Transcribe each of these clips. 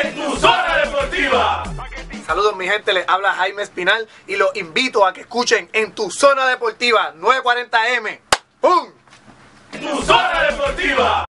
en tu zona deportiva. Saludos mi gente, les habla Jaime Espinal y los invito a que escuchen en tu zona deportiva 940M. ¡Pum! Tu zona deportiva.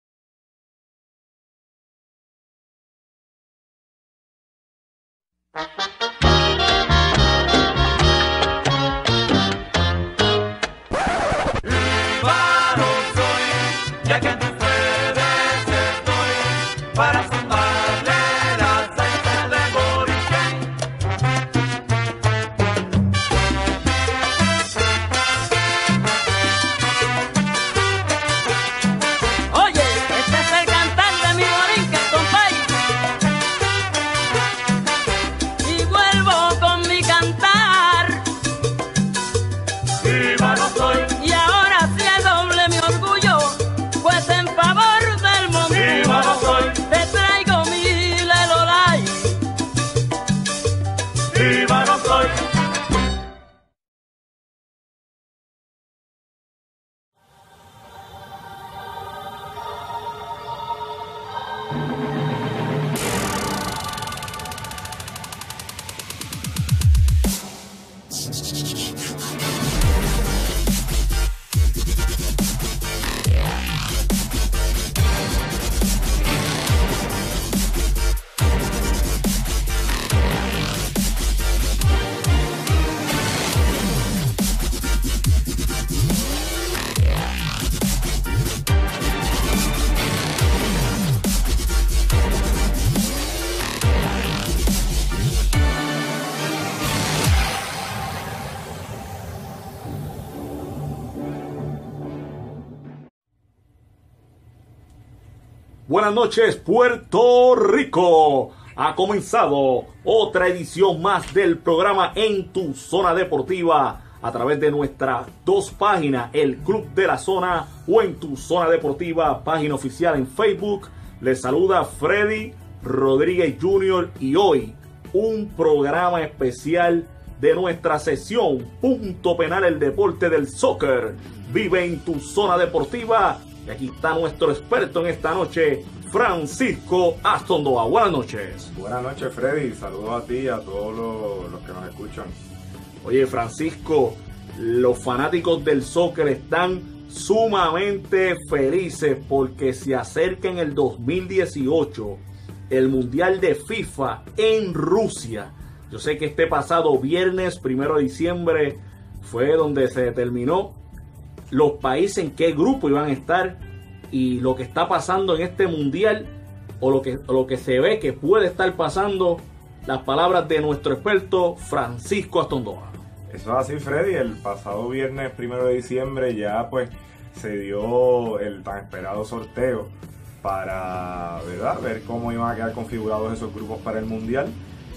Buenas noches, Puerto Rico. Ha comenzado otra edición más del programa En tu Zona Deportiva a través de nuestras dos páginas, el Club de la Zona o En tu Zona Deportiva, página oficial en Facebook. Les saluda Freddy Rodríguez Jr. y hoy un programa especial de nuestra sesión Punto Penal, el deporte del soccer. Vive en tu zona deportiva. Y aquí está nuestro experto en esta noche, Francisco Astondoa. Buenas noches. Buenas noches, Freddy. Saludos a ti y a todos los que nos escuchan. Oye, Francisco, los fanáticos del soccer están sumamente felices porque se acerca en el 2018 el Mundial de FIFA en Rusia. Yo sé que este pasado viernes, 1 de diciembre, fue donde se determinó los países en qué grupo iban a estar y lo que está pasando en este mundial o lo que se ve que puede estar pasando. Las palabras de nuestro experto Francisco Astondoa. Eso es así, Freddy. El pasado viernes 1 de diciembre ya pues se dio el tan esperado sorteo para, ¿verdad?, ver cómo iban a quedar configurados esos grupos para el mundial.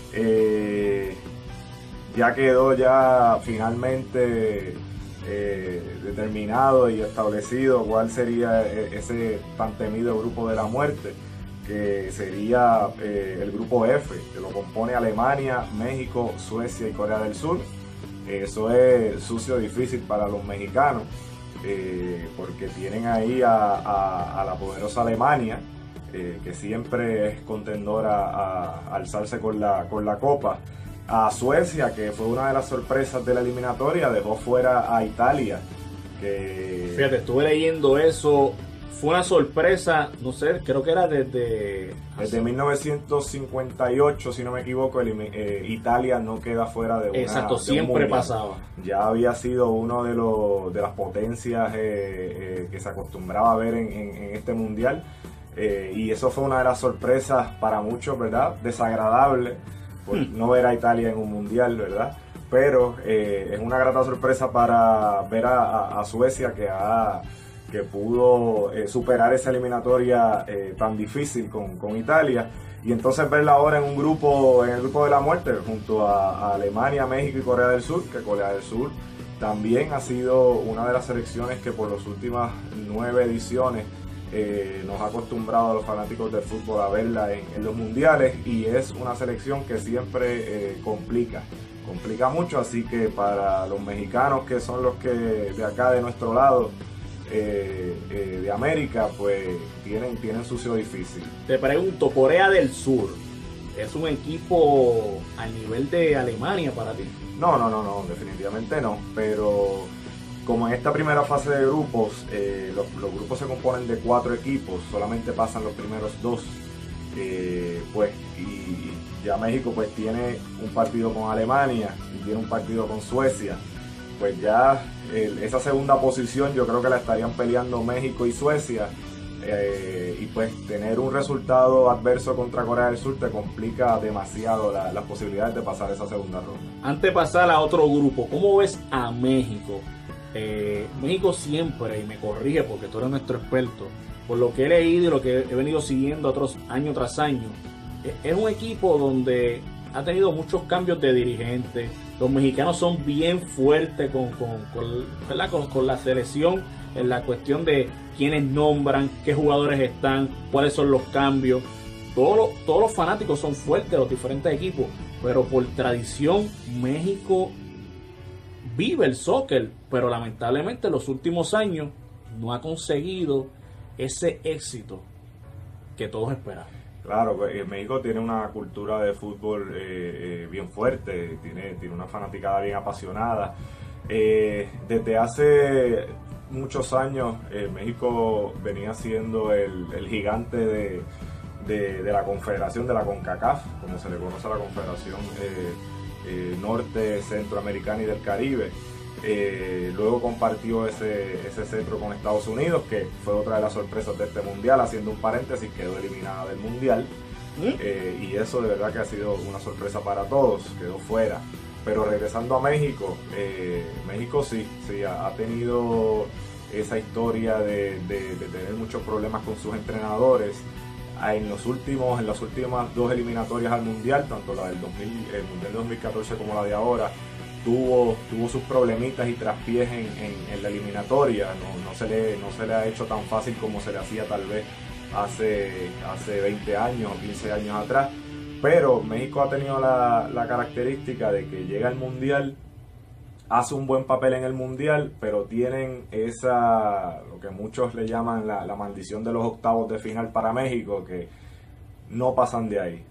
Ya quedó finalmente determinado y establecido cuál sería ese tan temido grupo de la muerte, que sería el grupo F, que lo compone Alemania, México, Suecia y Corea del Sur. Eso es sucio difícil para los mexicanos, porque tienen ahí a la poderosa Alemania, que siempre es contendora a alzarse con la copa. A Suecia, que fue una de las sorpresas de la eliminatoria, dejó fuera a Italia. Fíjate, estuve leyendo eso, fue una sorpresa, no sé, creo que era desde 1958, si no me equivoco, Italia no queda fuera de una. Exacto, siempre pasaba. Ya había sido uno de las potencias que se acostumbraba a ver en este mundial, y eso fue una de las sorpresas para muchos, ¿verdad? Desagradable por no ver a Italia en un mundial, ¿verdad? Pero es una grata sorpresa para ver a Suecia que pudo superar esa eliminatoria tan difícil con Italia, y entonces verla ahora en el grupo de la muerte junto a Alemania, México y Corea del Sur, que Corea del Sur también ha sido una de las selecciones que por las últimas 9 ediciones nos ha acostumbrado a los fanáticos del fútbol a verla en los mundiales, y es una selección que siempre complica mucho, así que para los mexicanos, que son los que de acá de nuestro lado de América, pues tienen sucio difícil. Te pregunto, Corea del Sur, ¿Es un equipo al nivel de Alemania para ti? No, definitivamente no, pero como en esta primera fase de grupos, los grupos se componen de 4 equipos, solamente pasan los primeros 2, pues, y ya México pues tiene un partido con Alemania y tiene un partido con Suecia, pues ya esa segunda posición yo creo que la estarían peleando México y Suecia, y pues tener un resultado adverso contra Corea del Sur te complica demasiado las posibilidades de pasar esa segunda ronda. Antes de pasar a otro grupo, ¿cómo ves a México? México siempre, y me corrige porque tú eres nuestro experto, por lo que he leído y lo que he venido siguiendo otros año tras año, es un equipo donde ha tenido muchos cambios de dirigentes. Los mexicanos son bien fuertes con la selección en la cuestión de quiénes nombran, qué jugadores están, cuáles son los cambios. Todos los fanáticos son fuertes de los diferentes equipos, pero por tradición México vive el soccer, pero lamentablemente en los últimos años no ha conseguido ese éxito que todos esperaban. Claro, México tiene una cultura de fútbol bien fuerte, tiene una fanaticada bien apasionada. Desde hace muchos años México venía siendo el gigante de la confederación, de la CONCACAF, como se le conoce a la confederación norte, centroamericana y del Caribe. Luego compartió ese cetro con Estados Unidos, que fue otra de las sorpresas de este mundial. Haciendo un paréntesis, quedó eliminada del mundial, y eso de verdad que ha sido una sorpresa para todos, quedó fuera. Pero regresando a México, México sí ha tenido esa historia de tener muchos problemas con sus entrenadores. En las últimas 2 eliminatorias al mundial, tanto la del el mundial 2014 como la de ahora, tuvo sus problemitas y traspiés en la eliminatoria. No se le ha hecho tan fácil como se le hacía tal vez hace 20 años o 15 años atrás. Pero México ha tenido la característica de que llega al mundial, hace un buen papel en el mundial, pero tienen lo que muchos le llaman la maldición de los octavos de final para México, que no pasan de ahí.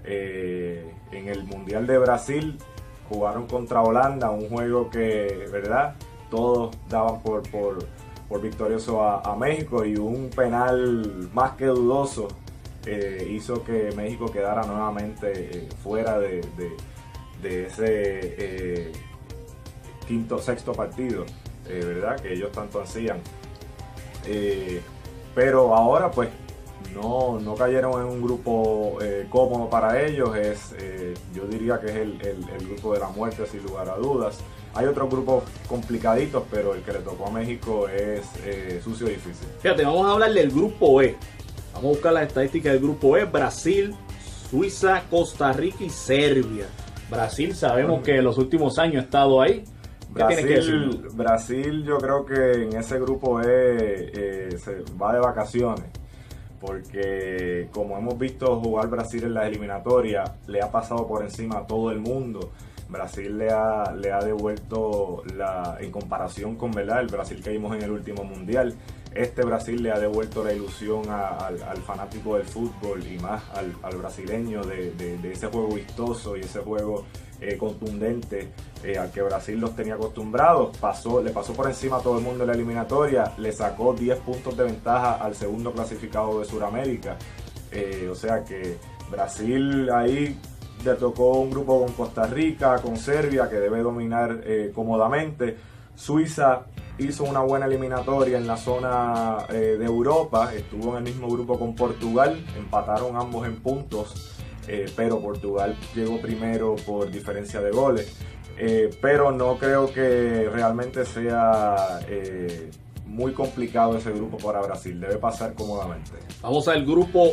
En el mundial de Brasil jugaron contra Holanda, un juego que, ¿verdad?, todos daban por victorioso a México, y un penal más que dudoso hizo que México quedara nuevamente fuera de ese sexto partido, ¿verdad?, que ellos tanto ansían. Pero ahora pues no cayeron en un grupo cómodo para ellos. Yo diría que es el grupo de la muerte, sin lugar a dudas. Hay otros grupos complicaditos, pero el que le tocó a México es sucio y difícil. Fíjate, vamos a hablar del grupo E. Vamos a buscar las estadísticas del grupo E. Brasil, Suiza, Costa Rica y Serbia. Brasil sabemos que en los últimos años ha estado ahí. Brasil, yo creo que en ese grupo se va de vacaciones, porque como hemos visto jugar Brasil en la eliminatoria, le ha pasado por encima a todo el mundo. Brasil le ha devuelto en comparación con, ¿verdad?, el Brasil que vimos en el último mundial. Este Brasil le ha devuelto la ilusión al fanático del fútbol, y más al brasileño, de ese juego vistoso y ese juego contundente al que Brasil los tenía acostumbrados. Le pasó por encima a todo el mundo en la eliminatoria, le sacó 10 puntos de ventaja al segundo clasificado de Sudamérica. O sea que Brasil ahí le tocó un grupo con Costa Rica, con Serbia, que debe dominar cómodamente. Suiza hizo una buena eliminatoria en la zona de Europa, estuvo en el mismo grupo con Portugal, empataron ambos en puntos, pero Portugal llegó primero por diferencia de goles. Pero no creo que realmente sea muy complicado ese grupo para Brasil, debe pasar cómodamente. Vamos al grupo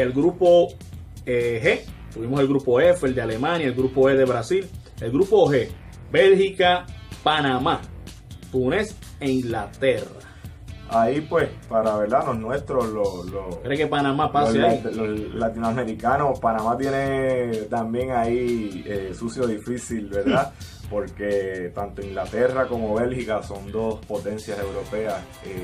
G. Tuvimos el grupo F, el de Alemania, el grupo E de Brasil. El grupo G, Bélgica, Panamá, Túnez e Inglaterra. Ahí pues, para verdad, los nuestros, ¿Cree que Panamá pase ahí? Los latinoamericanos, Panamá tiene también ahí sucio difícil, ¿verdad? Porque tanto Inglaterra como Bélgica son 2 potencias europeas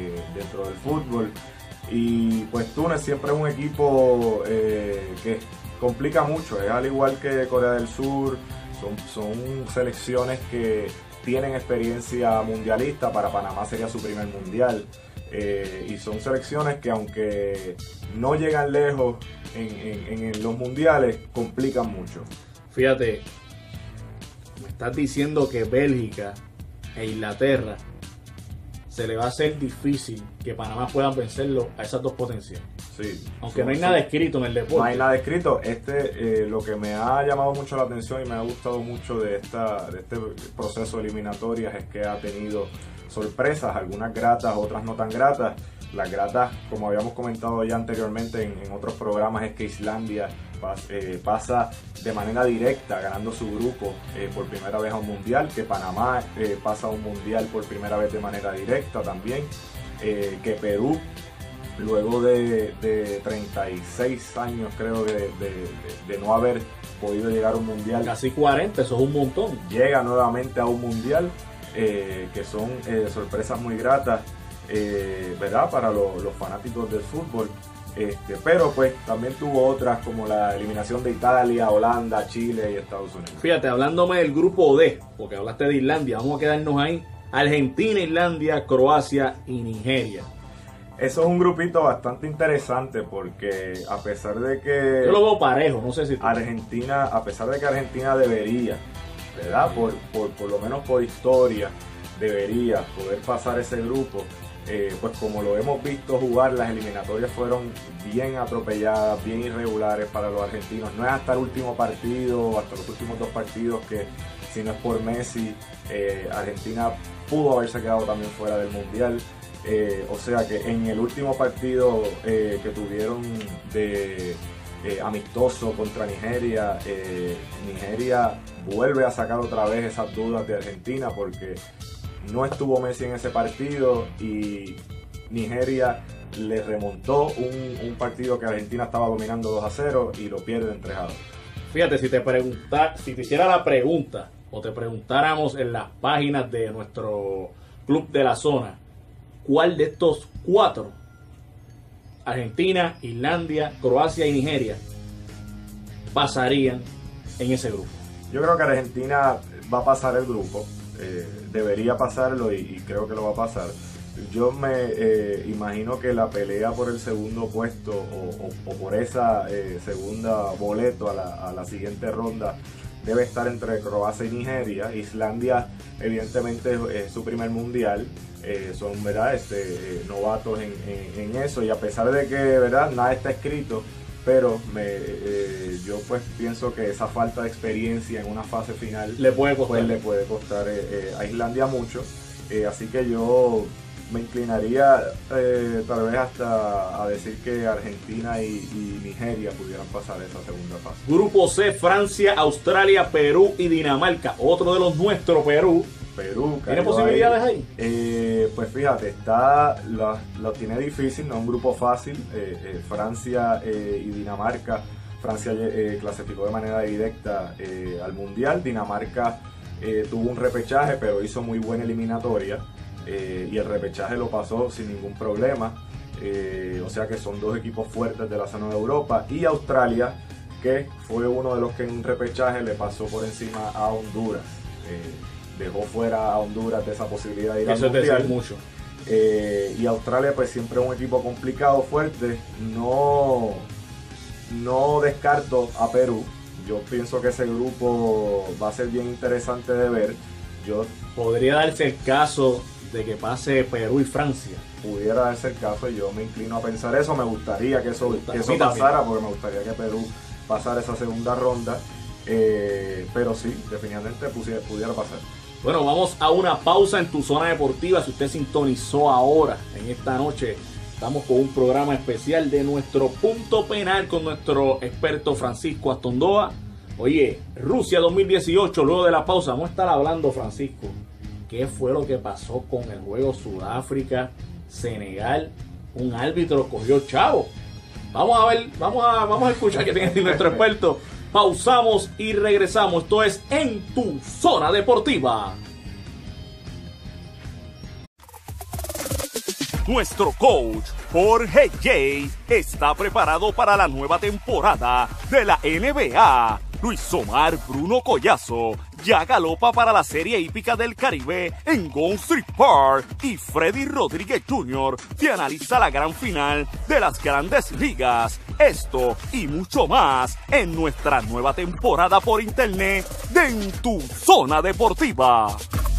dentro del fútbol. Y pues Túnez siempre es un equipo que complica mucho. Es al igual que Corea del Sur, son selecciones que tienen experiencia mundialista. Para Panamá sería su primer mundial. Y son selecciones que, aunque no llegan lejos en los mundiales, complican mucho. Fíjate, me estás diciendo que Bélgica e Inglaterra se le va a hacer difícil que Panamá puedan vencerlo a esas dos potencias. Sí, aunque no hay nada escrito en el deporte. No hay nada escrito. Lo que me ha llamado mucho la atención y me ha gustado mucho de este proceso de eliminatorias es que ha tenido sorpresas, algunas gratas, otras no tan gratas. Las gratas, como habíamos comentado ya anteriormente en otros programas, es que Islandia pasa de manera directa ganando su grupo por primera vez a un mundial, que Panamá pasa a un mundial por primera vez de manera directa también, que Perú, luego de 36 años creo de no haber podido llegar a un mundial, casi 40, eso es un montón, llega nuevamente a un mundial, que son sorpresas muy gratas, ¿verdad? Para los fanáticos del fútbol. Pero pues también tuvo otras como la eliminación de Italia, Holanda, Chile y Estados Unidos. Fíjate, hablándome del grupo D, porque hablaste de Islandia, vamos a quedarnos ahí. Argentina, Islandia, Croacia y Nigeria. Eso es un grupito bastante interesante porque a pesar de que... Yo lo veo parejo, no sé si... Argentina, a pesar de que Argentina debería, ¿verdad? Por lo menos por historia, debería poder pasar ese grupo. Pues como lo hemos visto jugar, las eliminatorias fueron bien atropelladas, bien irregulares para los argentinos. No es hasta el último partido, hasta los últimos dos partidos que, si no es por Messi, Argentina pudo haberse quedado también fuera del Mundial. O sea que en el último partido que tuvieron de amistoso contra Nigeria, Nigeria vuelve a sacar otra vez esas dudas de Argentina porque no estuvo Messi en ese partido y Nigeria le remontó un partido que Argentina estaba dominando 2-0 y lo pierden 3-2. Fíjate, si te hiciera la pregunta o te preguntáramos en las páginas de nuestro club de la zona, ¿cuál de estos cuatro, Argentina, Islandia, Croacia y Nigeria, pasarían en ese grupo? Yo creo que Argentina va a pasar el grupo. Debería pasarlo y creo que lo va a pasar. Yo me imagino que la pelea por el segundo puesto o por esa segunda boleto a la siguiente ronda debe estar entre Croacia y Nigeria. Islandia evidentemente es su primer mundial, son, ¿verdad? Novatos en eso, y a pesar de que, ¿verdad?, nada está escrito, pero yo pues pienso que esa falta de experiencia en una fase final le puede costar a Islandia mucho, así que yo me inclinaría tal vez hasta a decir que Argentina y Nigeria pudieran pasar esa segunda fase. Grupo C, Francia, Australia, Perú y Dinamarca. Otro de los nuestros, Perú. ¿Tiene posibilidades ahí? Pues fíjate, lo tiene difícil, no es un grupo fácil. Francia y Dinamarca. Francia clasificó de manera directa al Mundial. Dinamarca tuvo un repechaje, pero hizo muy buena eliminatoria. Y el repechaje lo pasó sin ningún problema. O sea que son dos equipos fuertes de la zona de Europa. Y Australia, que fue uno de los que en un repechaje le pasó por encima a Honduras. Dejó fuera a Honduras de esa posibilidad de ir al Mundial. Eso es decir mucho. Y Australia pues siempre es un equipo complicado, fuerte. No descarto a Perú. Yo pienso que ese grupo va a ser bien interesante de ver. Podría darse el caso de que pase Perú y Francia. Pudiera darse el caso, yo me inclino a pensar eso. Me gustaría que eso pasara, porque me gustaría que Perú pasara esa segunda ronda. Pero sí, definitivamente pudiera pasar. Bueno, vamos a una pausa en tu zona deportiva. Si usted sintonizó ahora, en esta noche, estamos con un programa especial de nuestro punto penal con nuestro experto Francisco Astondoa. Oye, Rusia 2018, luego de la pausa, vamos a estar hablando, Francisco, qué fue lo que pasó con el juego Sudáfrica-Senegal. Un árbitro cogió chavo. Vamos a ver, vamos a escuchar qué tiene nuestro experto. Pausamos y regresamos. Esto es En Tu Zona Deportiva. Nuestro coach Jorge J está preparado para la nueva temporada de la NBA. Luis Omar Bruno Collazo ya galopa para la Serie Hípica del Caribe en Gulf Street Park y Freddy Rodríguez Jr. te analiza la gran final de las Grandes Ligas. Esto y mucho más en nuestra nueva temporada por internet de En Tu Zona Deportiva.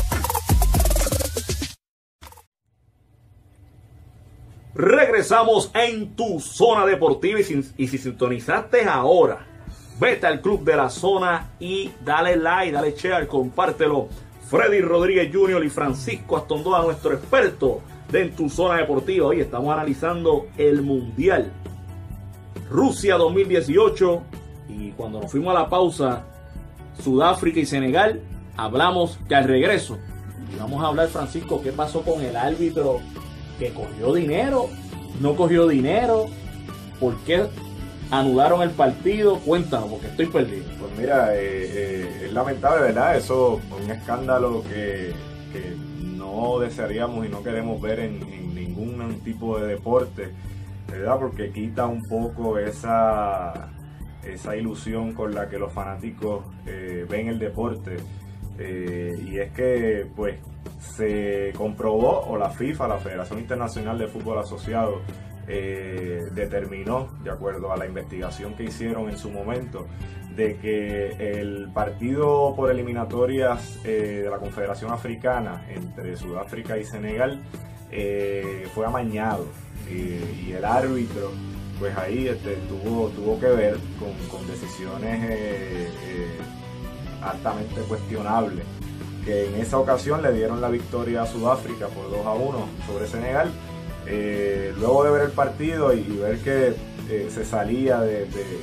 Regresamos en Tu Zona Deportiva y si sintonizaste ahora, vete al Club de la Zona y dale like, dale share, compártelo. Freddy Rodríguez Jr. y Francisco Astondoa, nuestro experto de En Tu Zona Deportiva. Hoy estamos analizando el Mundial Rusia 2018 y cuando nos fuimos a la pausa, Sudáfrica y Senegal, hablamos que al regreso, y vamos a hablar, Francisco, qué pasó con el árbitro que cogió dinero, no cogió dinero, por qué anularon el partido. Cuéntanos, porque estoy perdido. Pues mira, es lamentable, ¿verdad? Eso es un escándalo que no desearíamos y no queremos ver en ningún tipo de deporte, ¿verdad? Porque quita un poco esa ilusión con la que los fanáticos ven el deporte. Y es que, pues, se comprobó, o la FIFA, la Federación Internacional de Fútbol Asociado, determinó, de acuerdo a la investigación que hicieron en su momento, de que el partido por eliminatorias de la Confederación Africana entre Sudáfrica y Senegal fue amañado, y el árbitro, pues ahí tuvo que ver con decisiones altamente cuestionables, que en esa ocasión le dieron la victoria a Sudáfrica por 2-1 sobre Senegal. Luego de ver el partido y ver que se salía de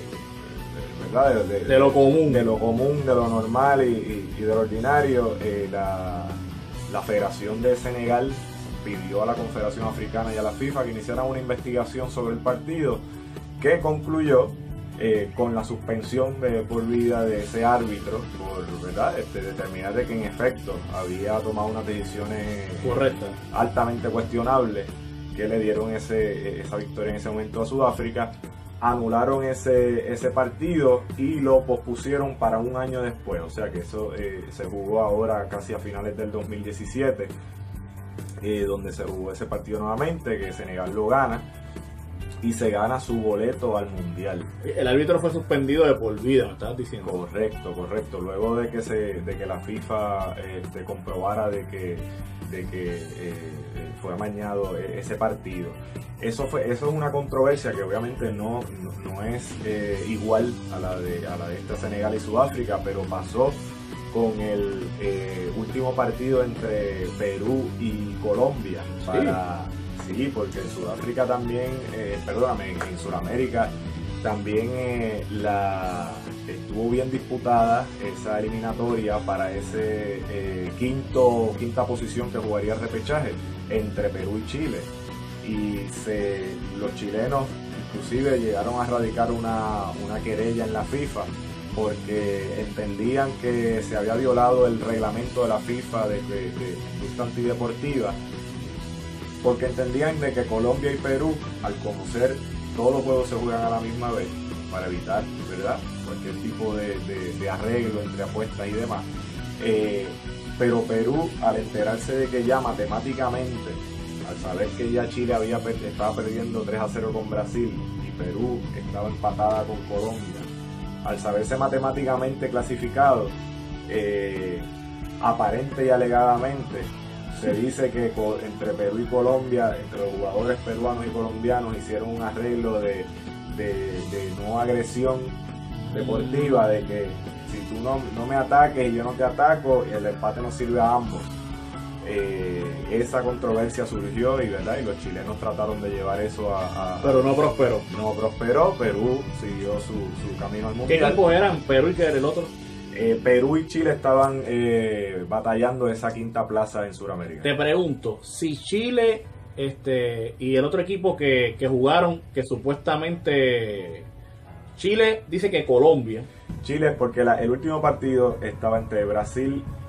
lo común, de lo normal y de lo ordinario, la Federación de Senegal pidió a la Confederación Africana y a la FIFA que iniciaran una investigación sobre el partido, que concluyó con la suspensión de por vida de ese árbitro por, ¿verdad? Determinar de que en efecto había tomado unas decisiones correctas, altamente cuestionables, que le dieron esa victoria en ese momento a Sudáfrica. Anularon ese partido y lo pospusieron para un año después, o sea que eso se jugó ahora casi a finales del 2017, donde se jugó ese partido nuevamente, que Senegal lo gana y se gana su boleto al Mundial. El árbitro fue suspendido de por vida, me estabas diciendo. Correcto. Luego de que la FIFA comprobara de que fue amañado ese partido. Eso es una controversia que obviamente no es igual a la de esta Senegal y Sudáfrica, pero pasó con el último partido entre Perú y Colombia. Sí, porque en Sudáfrica también, en Sudamérica también estuvo bien disputada esa eliminatoria para ese quinta posición que jugaría el repechaje entre Perú y Chile. Y los chilenos inclusive llegaron a radicar una querella en la FIFA porque entendían que se había violado el reglamento de la FIFA de conducta antideportiva, porque entendían de que Colombia y Perú, al conocer todos los juegos se juegan a la misma vez, para evitar, ¿verdad?, cualquier tipo de arreglo entre apuestas y demás, pero Perú, al enterarse de que ya matemáticamente, al saber que ya Chile estaba perdiendo 3-0 con Brasil y Perú estaba empatada con Colombia, al saberse matemáticamente clasificado, aparente y alegadamente, se dice que entre Perú y Colombia, entre los jugadores peruanos y colombianos, hicieron un arreglo de no agresión deportiva, de que si tú no me ataques y yo no te ataco, el empate nos sirve a ambos. Esa controversia surgió y los chilenos trataron de llevar eso pero no prosperó. No prosperó, Perú siguió su camino al Mundial. ¿Qué equipos eran? ¿Perú y qué era el otro? Perú y Chile estaban batallando esa quinta plaza en Sudamérica. Te pregunto, si Chile y el otro equipo que jugaron, que supuestamente Chile dice que Colombia. Chile, porque el último partido estaba entre Brasil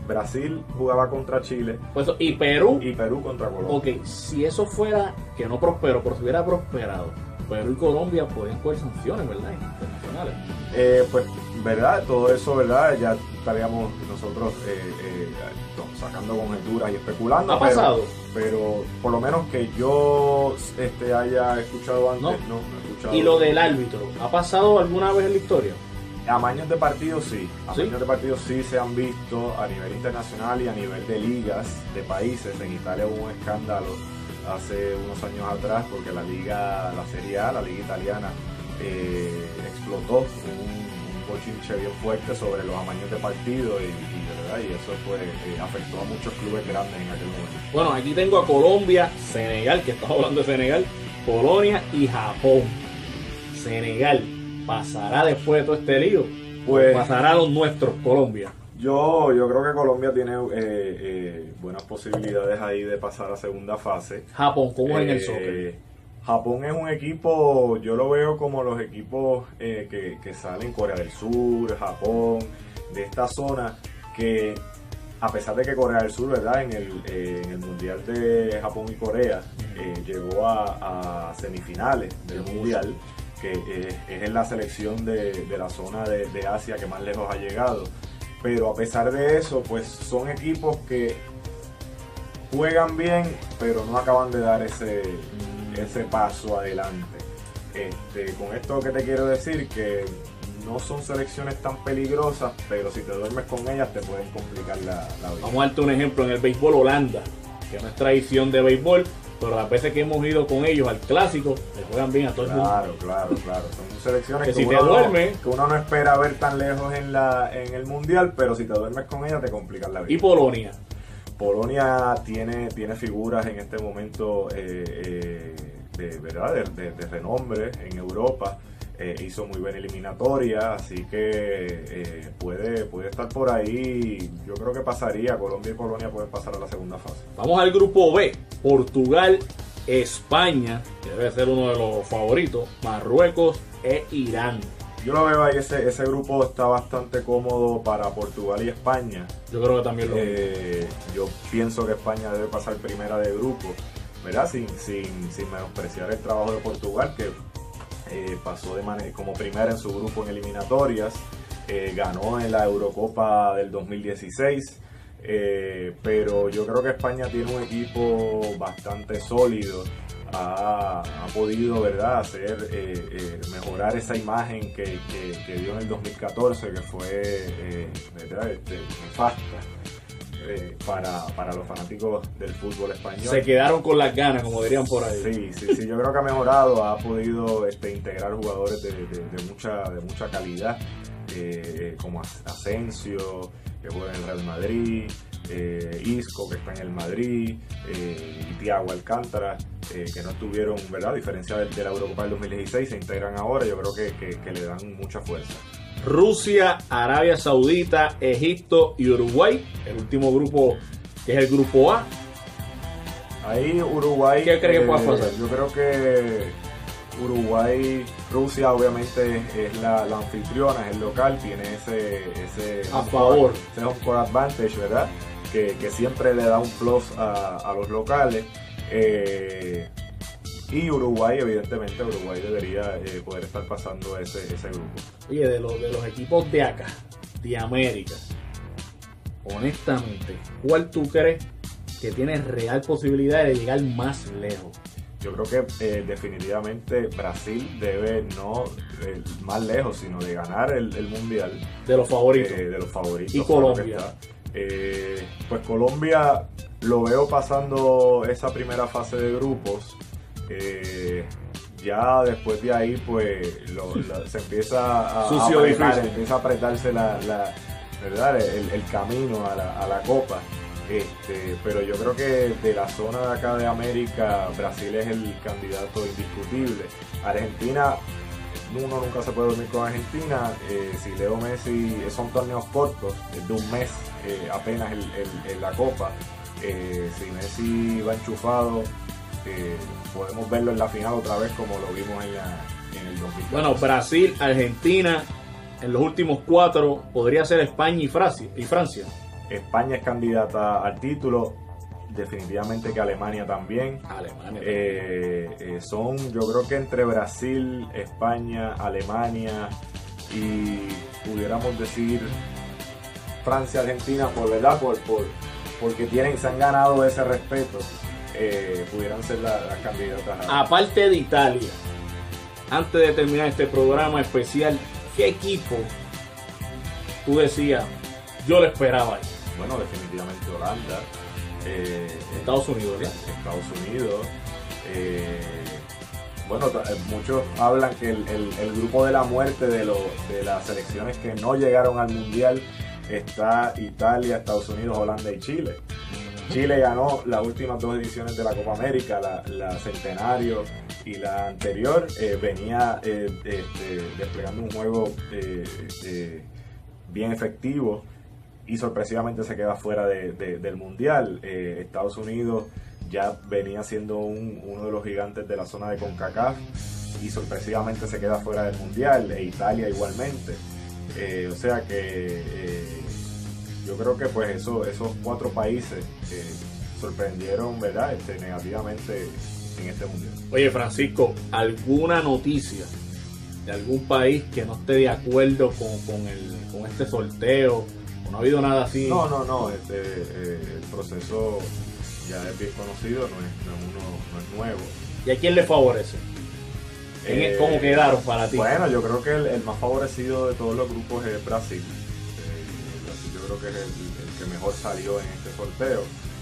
Brasil jugaba contra Chile Pues, y Perú. y Perú contra Colombia. Ok, si eso fuera que no prosperó, pero si hubiera prosperado, Perú y Colombia podrían coger sanciones, ¿verdad? Internacionales. Pues, ¿verdad? Todo eso, ¿verdad? Ya estaríamos nosotros sacando conjeturas y especulando. ¿Ha pasado? Pero por lo menos que yo haya escuchado antes, No. no he escuchado. Y lo del árbitro, ¿ha pasado alguna vez en la historia? Amaños de partidos sí. ¿Sí? Amaños de partidos sí se han visto a nivel internacional y a nivel de ligas de países. En Italia hubo un escándalo hace unos años atrás porque la Serie A, la liga italiana, explotó un bochinche bien fuerte sobre los amaños de partido y eso afectó a muchos clubes grandes en aquel momento. Bueno, aquí tengo a Colombia, Senegal, que estamos hablando de Senegal, Polonia y Japón. Senegal, ¿pasará después de todo este lío? Pues- ¿Pasará a los nuestros, Colombia? Yo creo que Colombia tiene buenas posibilidades ahí de pasar a segunda fase. Japón, ¿cómo es en el soccer? Japón es un equipo, yo lo veo como los equipos que salen Corea del Sur, Japón, de esta zona, que a pesar de que Corea del Sur, ¿verdad? En el Mundial de Japón y Corea llegó a semifinales del Mundial, que es la selección de la zona de Asia que más lejos ha llegado. Pero a pesar de eso, pues son equipos que juegan bien, pero no acaban de dar ese paso adelante. Con esto que te quiero decir, que no son selecciones tan peligrosas, pero si te duermes con ellas te pueden complicar la vida. Vamos a darte un ejemplo en el béisbol Holanda, que no es tradición de béisbol, pero las veces que hemos ido con ellos al clásico, le juegan bien a todo el mundo. Claro. Son selecciones Que que, si te uno, duermes- que uno no espera ver tan lejos en el mundial, pero si te duermes con ellas te complican la vida. Y Polonia. Polonia tiene figuras en este momento de renombre en Europa. Hizo muy buena eliminatoria, así que puede estar por ahí. Yo creo que pasaría. Colombia y Polonia pueden pasar a la segunda fase. Vamos al grupo B, Portugal, España, que debe ser uno de los favoritos, Marruecos e Irán. Yo lo veo ahí, ese grupo está bastante cómodo para Portugal y España. Yo creo que también lo Yo pienso que España debe pasar primera de grupo, ¿verdad? Sin menospreciar el trabajo de Portugal, que pasó como primera en su grupo en eliminatorias, ganó en la Eurocopa del 2016, pero yo creo que España tiene un equipo bastante sólido. Ha podido, ¿verdad?, mejorar esa imagen que dio en el 2014, que fue nefasta para los fanáticos del fútbol español. se quedaron con las ganas, como dirían por ahí. Sí, yo creo que ha mejorado, ha podido integrar jugadores de mucha calidad, como Asensio, que juega en el Real Madrid, Isco, que está en el Madrid, y Thiago Alcántara, que no estuvieron, ¿verdad?, a diferencia de la Eurocopa del 2016, se integran ahora. Yo creo que le dan mucha fuerza. Rusia, Arabia Saudita, Egipto y Uruguay, el último grupo, que es el grupo A. Ahí Uruguay, ¿Qué cree que pueda pasar? Yo creo que Rusia obviamente es la anfitriona, es el local, tiene ese A favor. ese home court advantage, ¿verdad? Que siempre le da un plus a los locales. Y Uruguay, evidentemente, debería poder estar pasando ese grupo. Oye, de los equipos de acá, de América, honestamente, ¿cuál tú crees que tiene real posibilidad de llegar más lejos? Yo creo que definitivamente Brasil debe no más lejos, sino de ganar el Mundial. De los favoritos. De los favoritos. ¿Y Colombia? Pues Colombia lo veo pasando esa primera fase de grupos. Ya después de ahí pues se empieza a Sucio, apretar, difícil. empieza a apretarse ¿verdad? El camino a la Copa. Pero yo creo que de la zona de acá de América, Brasil es el candidato indiscutible. Argentina, uno nunca se puede dormir con Argentina. Si Leo Messi, son torneos cortos, de un mes apenas en la Copa. Si Messi va enchufado, podemos verlo en la final otra vez como lo vimos en el 2014. Bueno, Brasil, Argentina, en los últimos 4 podría ser España y Francia. España es candidata al título, definitivamente que Alemania también. Son, yo creo que entre Brasil, España, Alemania y pudiéramos decir Francia, Argentina, porque se han ganado ese respeto, pudieran ser las candidatas. Aparte de Italia, antes de terminar este programa especial, ¿qué equipo tú decías, yo lo esperaba ahí? Bueno, definitivamente Holanda. Estados Unidos, ¿verdad? Estados Unidos. Bueno, muchos hablan que el grupo de la muerte de las selecciones que no llegaron al Mundial está Italia, Estados Unidos, Holanda y Chile. Chile ganó las últimas 2 ediciones de la Copa América, la Centenario y la anterior. Venía desplegando un juego bien efectivo y sorpresivamente se queda fuera del Mundial. Estados Unidos ya venía siendo uno de los gigantes de la zona de CONCACAF y sorpresivamente se queda fuera del Mundial, e Italia igualmente. O sea que yo creo que pues esos 4 países sorprendieron, ¿verdad? negativamente en este Mundial. Oye, Francisco, ¿alguna noticia de algún país que no esté de acuerdo con este sorteo? ¿No ha habido nada así? No. El proceso ya es bien conocido, no es nuevo. ¿Y a quién le favorece? ¿Cómo quedaron para ti? Bueno, yo creo que el más favorecido de todos los grupos es Brasil. Brasil yo creo que es el que mejor salió en este sorteo.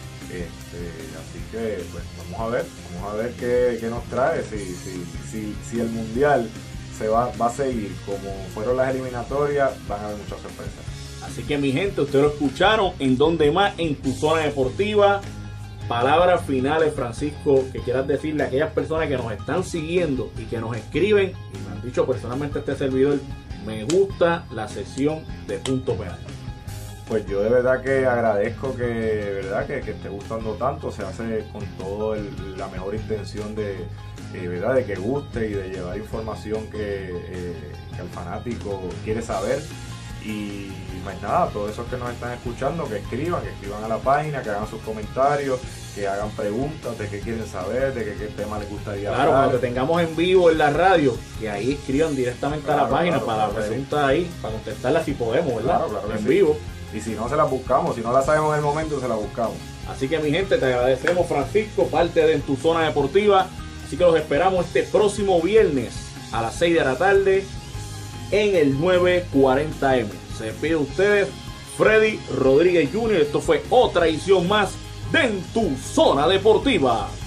Así que pues vamos a ver qué nos trae, si el Mundial va a seguir como fueron las eliminatorias, van a haber muchas sorpresas. Así que mi gente, ustedes lo escucharon en Donde Más, en Tu Zona Deportiva. Palabras finales, Francisco, que quieras decirle a aquellas personas que nos están siguiendo y que nos escriben y me han dicho personalmente a este servidor, me gusta la sesión de Punto Penal. Pues yo de verdad que agradezco que esté gustando tanto. Se hace con toda la mejor intención de que guste y de llevar información que el fanático quiere saber. Y más nada, todos esos que nos están escuchando, que escriban a la página, que hagan sus comentarios, que hagan preguntas de qué quieren saber, de qué tema les gustaría hablar. Claro, cuando tengamos en vivo en la radio, que ahí escriban directamente a la página para las preguntas ahí, para contestarlas si podemos, ¿verdad? Claro en vivo. Y si no, se las buscamos, si no las sabemos en el momento, se las buscamos. Así que mi gente, te agradecemos, Francisco, parte de En Tu Zona Deportiva. Así que los esperamos este próximo viernes a las 6 de la tarde en el 940M. Se despide ustedes, Freddy Rodríguez Jr. Esto fue otra edición más de En Tu Zona Deportiva.